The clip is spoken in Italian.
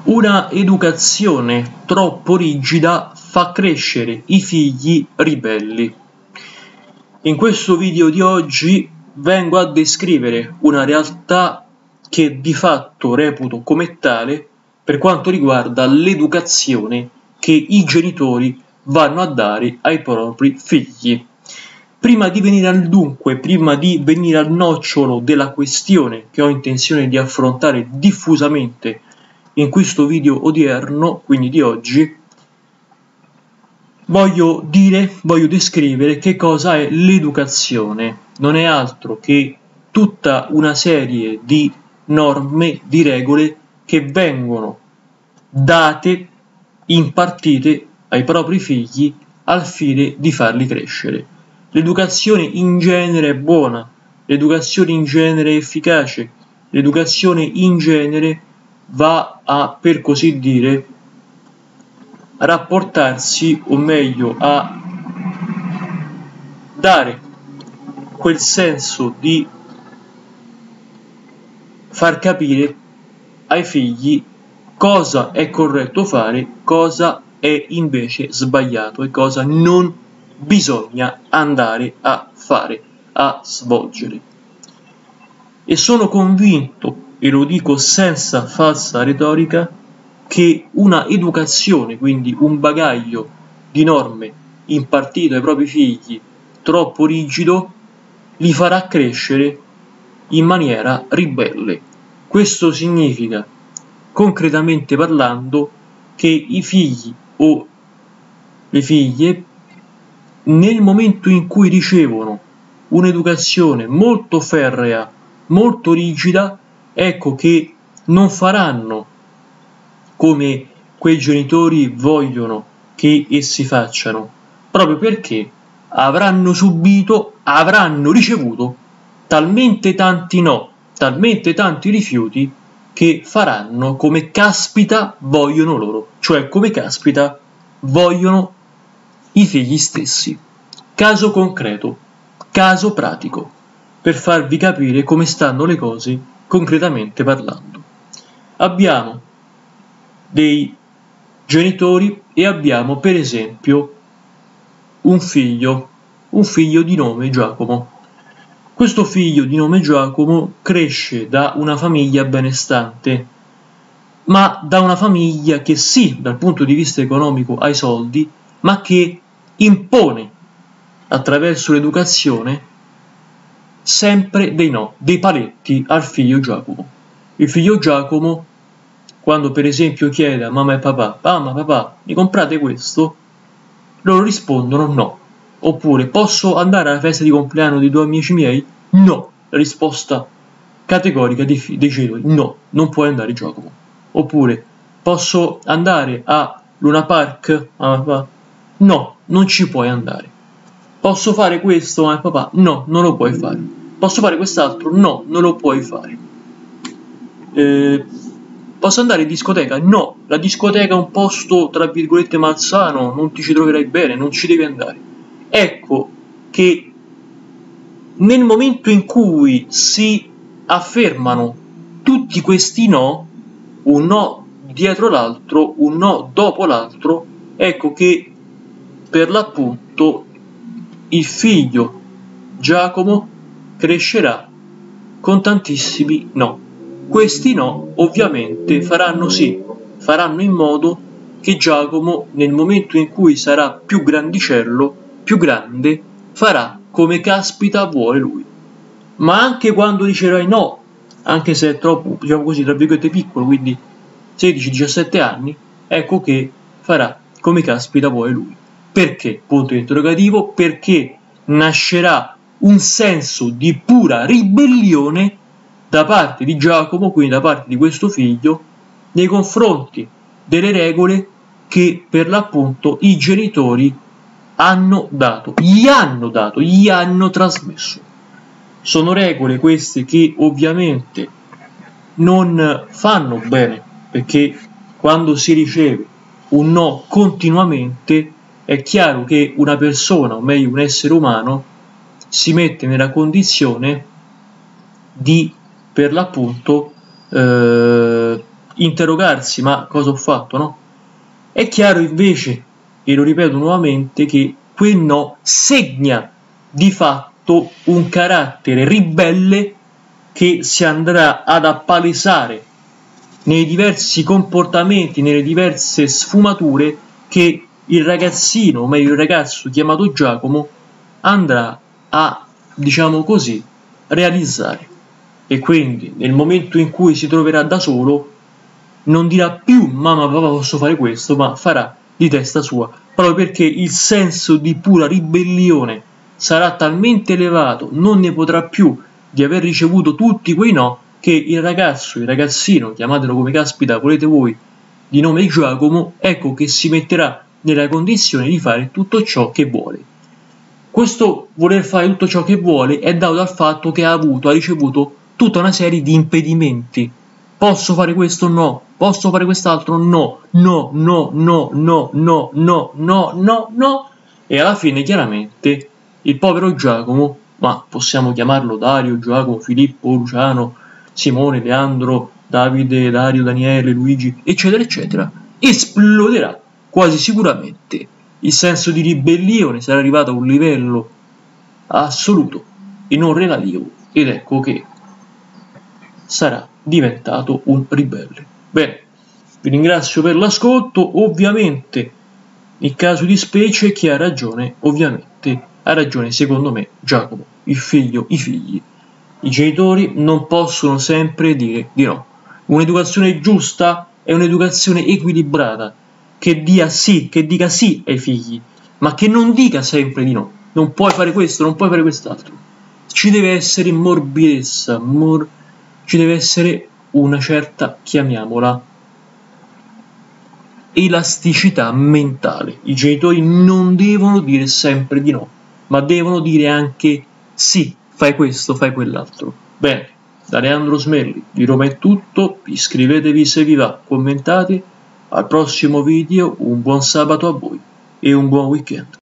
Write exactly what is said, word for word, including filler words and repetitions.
Una educazione troppo rigida fa crescere i figli ribelli. In questo video di oggi vengo a descrivere una realtà che di fatto reputo come tale per quanto riguarda l'educazione che i genitori vanno a dare ai propri figli. Prima di venire al dunque, prima di venire al nocciolo della questione che ho intenzione di affrontare diffusamente in questo video odierno, quindi di oggi, voglio dire, voglio descrivere che cosa è l'educazione. Non è altro che tutta una serie di norme, di regole che vengono date, impartite ai propri figli al fine di farli crescere. L'educazione in genere è buona, l'educazione in genere è efficace, l'educazione in genere va a, per così dire, rapportarsi, o meglio, a dare quel senso di far capire ai figli cosa è corretto fare, cosa è invece sbagliato e cosa non bisogna andare a fare, a svolgere. E sono convinto, e lo dico senza falsa retorica, che una educazione, quindi un bagaglio di norme impartito ai propri figli troppo rigido, li farà crescere in maniera ribelle. Questo significa, concretamente parlando, che i figli o le figlie, nel momento in cui ricevono un'educazione molto ferrea, molto rigida, ecco che non faranno come quei genitori vogliono che essi facciano, proprio perché avranno subito, avranno ricevuto talmente tanti no, talmente tanti rifiuti, che faranno come caspita vogliono loro, cioè come caspita vogliono i figli stessi. Caso concreto, caso pratico, per farvi capire come stanno le cose concretamente parlando. Abbiamo dei genitori e abbiamo per esempio un figlio, un figlio di nome Giacomo. Questo figlio di nome Giacomo cresce da una famiglia benestante, ma da una famiglia che sì, dal punto di vista economico ha i soldi, ma che impone attraverso l'educazione sempre dei no, dei paletti al figlio Giacomo. Il figlio Giacomo, quando per esempio chiede a mamma e papà, mamma, papà, mi comprate questo? Loro rispondono no. Oppure, posso andare alla festa di compleanno di due amici miei? No. La risposta categorica dei, dei genitori, no, non puoi andare Giacomo. Oppure, posso andare a Luna Park? Mamma e papà? No, non ci puoi andare. Posso fare questo, mamma e papà? No, non lo puoi fare. Posso fare quest'altro? No, non lo puoi fare. Eh, posso andare in discoteca? No, la discoteca è un posto tra virgolette malsano, non ti ci troverai bene, non ci devi andare. Ecco che nel momento in cui si affermano tutti questi no, un no dietro l'altro, un no dopo l'altro, ecco che per l'appunto il figlio Giacomo crescerà con tantissimi no. Questi no ovviamente faranno sì, faranno in modo che Giacomo nel momento in cui sarà più grandicello, più grande, farà come caspita vuole lui. Ma anche quando riceverai no, anche se è troppo, diciamo così, tra virgolette piccolo, quindi sedici diciassette anni, ecco che farà come caspita vuole lui. Perché? Punto interrogativo, perché nascerà un senso di pura ribellione da parte di Giacomo, quindi da parte di questo figlio, nei confronti delle regole che per l'appunto i genitori hanno dato, gli hanno dato, gli hanno trasmesso. Sono regole queste che ovviamente non fanno bene, perché quando si riceve un no continuamente è chiaro che una persona, o meglio un essere umano, si mette nella condizione di, per l'appunto, eh, interrogarsi, ma cosa ho fatto, no? È chiaro invece, e lo ripeto nuovamente, che quel no segna di fatto un carattere ribelle che si andrà ad appalesare nei diversi comportamenti, nelle diverse sfumature che il ragazzino, o meglio il ragazzo chiamato Giacomo, andrà a, diciamo così, realizzare. E quindi nel momento in cui si troverà da solo non dirà più mamma papà posso fare questo, ma farà di testa sua, proprio perché il senso di pura ribellione sarà talmente elevato, non ne potrà più di aver ricevuto tutti quei no, che il ragazzo, il ragazzino, chiamatelo come caspita volete voi, di nome Giacomo, ecco che si metterà nella condizione di fare tutto ciò che vuole. Questo voler fare tutto ciò che vuole è dato dal fatto che ha avuto, ha ricevuto tutta una serie di impedimenti. Posso fare questo? No. Posso fare quest'altro? No. No, no, no, no, no, no, no, no, no. E alla fine chiaramente il povero Giacomo, ma possiamo chiamarlo Dario, Giacomo, Filippo, Luciano, Simone, Leandro, Davide, Dario, Daniele, Luigi, eccetera, eccetera, esploderà quasi sicuramente. Il senso di ribellione sarà arrivato a un livello assoluto e non relativo, ed ecco che sarà diventato un ribelle. Bene, vi ringrazio per l'ascolto. Ovviamente, nel caso di specie, chi ha ragione, ovviamente, ha ragione secondo me Giacomo, il figlio, i figli. I genitori non possono sempre dire di no. Un'educazione giusta è un'educazione equilibrata, che dia sì, che dica sì ai figli, ma che non dica sempre di no. Non puoi fare questo, non puoi fare quest'altro. Ci deve essere morbidezza, mor- ci deve essere una certa, chiamiamola, elasticità mentale. I genitori non devono dire sempre di no, ma devono dire anche sì, fai questo, fai quell'altro. Bene, da Leandro Smerli di Roma è tutto, iscrivetevi se vi va, commentate, al prossimo video, un buon sabato a voi e un buon weekend.